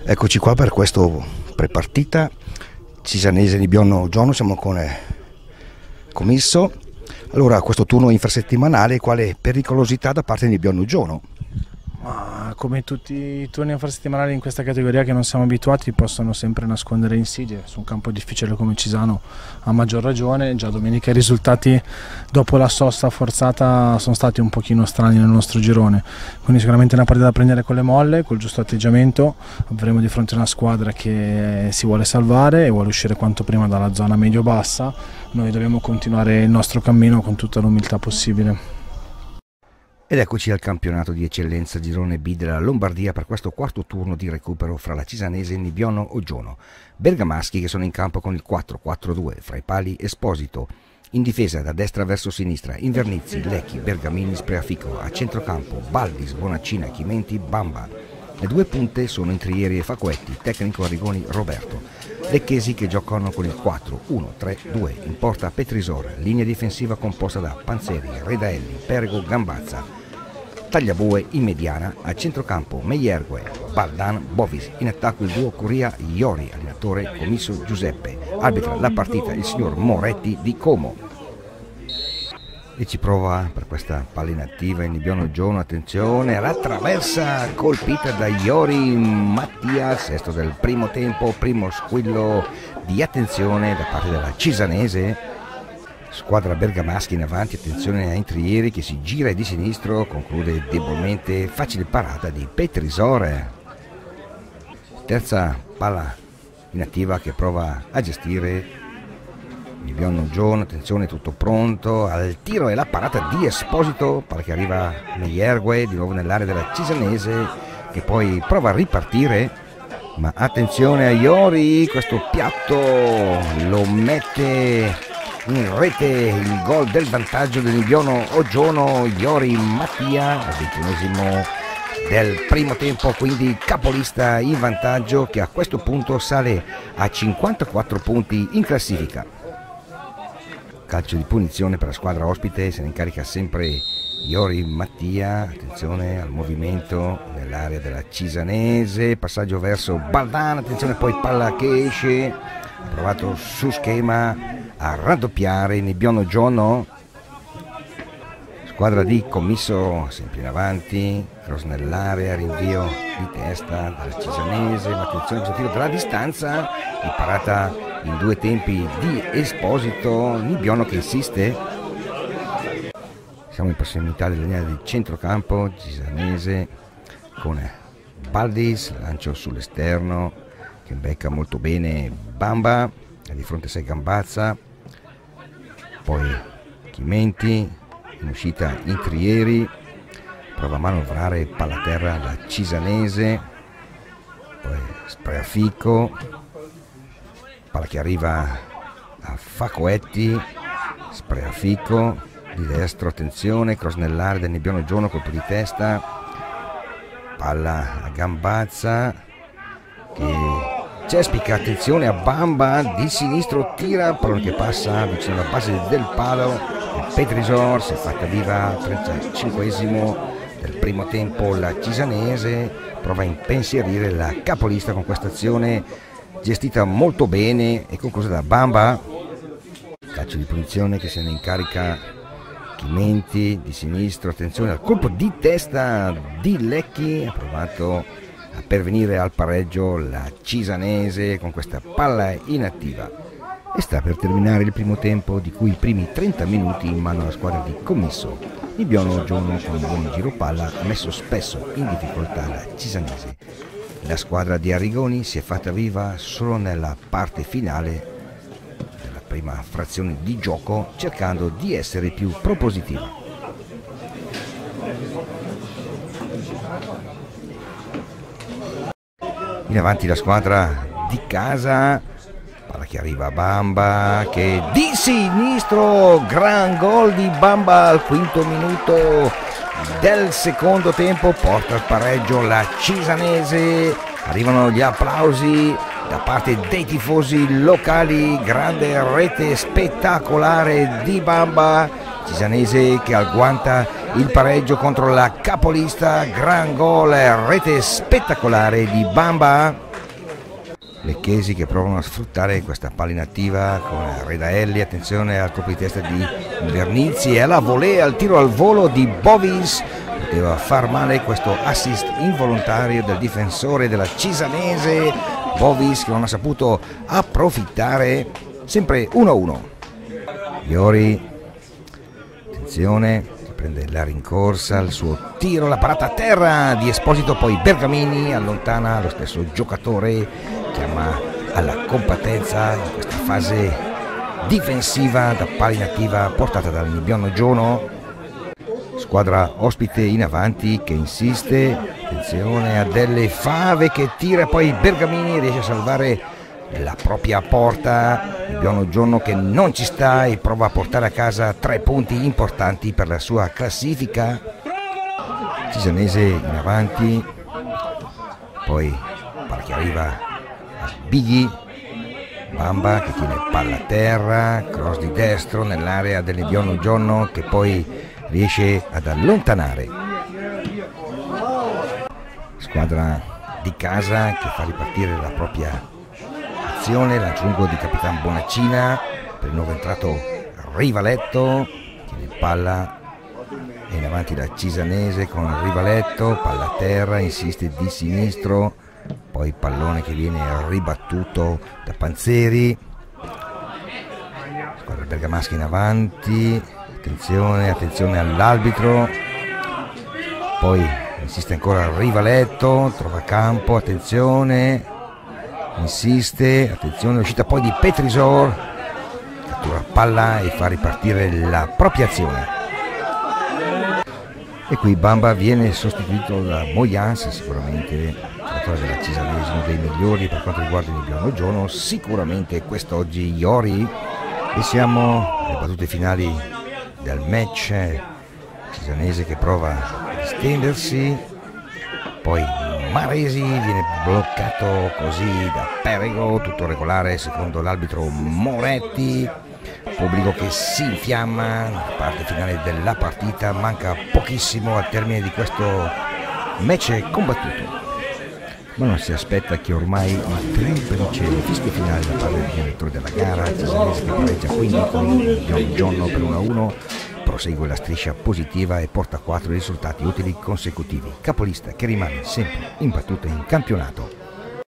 Eccoci qua per questo prepartita Cisanese Nibiono Giono, siamo con Commisso. Allora, questo turno infrasettimanale, quale pericolosità da parte di Nibiono Giono? Ma come tutti i turni infrasettimanali in questa categoria che non siamo abituati, possono sempre nascondere insidie. Su un campo difficile come Cisano, a maggior ragione. Già domenica i risultati dopo la sosta forzata sono stati un pochino strani nel nostro girone, quindi sicuramente una partita da prendere con le molle, col giusto atteggiamento. Avremo di fronte una squadra che si vuole salvare e vuole uscire quanto prima dalla zona medio-bassa. Noi dobbiamo continuare il nostro cammino con tutta l'umiltà possibile. Ed eccoci al campionato di eccellenza girone B della Lombardia per questo quarto turno di recupero fra la Cisanese e Nibiono Giono. Bergamaschi che sono in campo con il 4-4-2, fra i pali Esposito, in difesa da destra verso sinistra Invernizzi, Lecchi, Bergamini, Spreafico, a centrocampo Baldis, Bonaccina, Chimenti, Bamba. Le due punte sono Intrieri e Facoetti, tecnico Arrigoni Roberto. Lecchesi che giocano con il 4-1-3-2, in porta Petrisor, linea difensiva composta da Panzeri, Redaelli, Perego, Gambazza. Tagliabue in mediana, a centrocampo Meiergue, Baldan, Bovis, in attacco il duo Curia Iori, allenatore Commisso Giuseppe, arbitra la partita il signor Moretti di Como. E ci prova per questa palla inattiva in Nibiono Giono, attenzione, la traversa colpita da Iori Mattia, sesto del primo tempo, primo squillo di attenzione da parte della Cisanese. Squadra bergamaschi in avanti, attenzione a Intrieri che si gira di sinistro, conclude debolmente, facile parata di Petrisore. Terza palla inattiva che prova a gestire Nibiono Giono, attenzione, tutto pronto al tiro e la parata di Esposito, palla che arriva Meiergue di nuovo nell'area della Cisanese che poi prova a ripartire, ma attenzione a Iori, questo piatto lo mette in rete, il gol del vantaggio del Nibiono Giono, Iori Mattia al 21esimo del primo tempo, quindi capolista in vantaggio che a questo punto sale a 54 punti in classifica. Calcio di punizione per la squadra ospite, se ne incarica sempre Iori Mattia, attenzione al movimento nell'area della Cisanese, passaggio verso Baldan, attenzione poi palla che esce, ha provato su schema a raddoppiare Nibiono Giono, squadra di Commisso sempre in avanti, cross nell'area, rinvio di testa dalla Cisanese, ma attenzione questo tiro dalla distanza, di parata in due tempi di Esposito, Nibiono che insiste. Siamo in prossimità della linea di centrocampo, Cisanese con Baldis, lancio sull'esterno che becca molto bene Bamba, di fronte a sé Gambazza, poi Chimenti, in uscita Intrieri, prova a manovrare palla a terra la Cisanese, poi Spreafico, palla che arriva a Facoetti, Spreafico di destro, attenzione, cross nell'area del Nibiono Giono, colpo di testa, palla a Gambazza che cespica, attenzione a Bamba di sinistro, tira, pallone che passa vicino alla base del palo, Petrisor si è fatta viva al 35esimo del primo tempo la Cisanese, prova a impensierire la capolista con questa azione gestita molto bene e conclusa da Bamba. Calcio di punizione che se ne incarica Chimenti di sinistro, attenzione al colpo di testa di Lecchi, ha provato a pervenire al pareggio la Cisanese con questa palla inattiva e sta per terminare il primo tempo, di cui i primi 30 minuti in mano alla squadra di Commisso. Nibiono Giono con un buon giro palla ha messo spesso in difficoltà la Cisanese. La squadra di Arrigoni si è fatta viva solo nella parte finale della prima frazione di gioco, cercando di essere più propositiva. In avanti la squadra di casa, palla che arriva a Bamba che di sinistro, gran gol di Bamba al quinto minuto del secondo tempo, porta al pareggio la Cisanese, arrivano gli applausi da parte dei tifosi locali, grande rete spettacolare di Bamba, Cisanese che agguanta il pareggio contro la capolista, gran gol, rete spettacolare di Bamba. Lecchesi che provano a sfruttare questa palla inattiva con Redaelli, attenzione al colpo di testa di Vernizzi e alla volea, al tiro al volo di Bovis, poteva far male questo assist involontario del difensore della Cisanese, Bovis che non ha saputo approfittare, sempre 1-1. Iori, attenzione, prende la rincorsa, il suo tiro, la parata a terra di Esposito, poi Bergamini allontana lo stesso giocatore, chiama alla compattezza in questa fase difensiva da palla inattiva portata dal Nebbiolo Giono. Squadra ospite in avanti che insiste, attenzione a Delle Fave che tira, poi Bergamini riesce a salvare la propria porta, Nebbiolo Giono che non ci sta e prova a portare a casa 3 punti importanti per la sua classifica. Cisanese in avanti, poi palla che arriva a Bighi, Bamba che tiene palla a terra, cross di destro nell'area del Nebbiolo Giono che poi riesce ad allontanare. Squadra di casa che fa ripartire la propria azione, lancio lungo di Capitan Bonaccina per il nuovo entrato Rivaletto, tiene palla e in avanti la Cisanese con Rivaletto, palla a terra, insiste di sinistro, poi pallone che viene ribattuto da Panzeri. Squadra bergamasca in avanti, attenzione all'arbitro, poi insiste ancora Rivaletto, trova campo, attenzione, insiste, attenzione, uscita poi di Petrisor, cattura palla e fa ripartire la propria azione. E qui Bamba viene sostituito da Moyans, sicuramente giocatore della Cisanese, uno dei migliori per quanto riguarda il Nebbiolo Giono, sicuramente quest'oggi Iori. E siamo alle battute finali del match, Cisanese che prova a distendersi, poi Maresi viene bloccato così da Perego, tutto regolare secondo l'arbitro Moretti, pubblico che si infiamma nella parte finale della partita, manca pochissimo al termine di questo match combattuto. Ma non si aspetta che ormai il triplice fischio finale da parte del direttore della gara, Cisanese che pareggia quindi con il Giono per 1-1, prosegue la striscia positiva e porta 4 risultati utili consecutivi, capolista che rimane sempre imbattuta in campionato.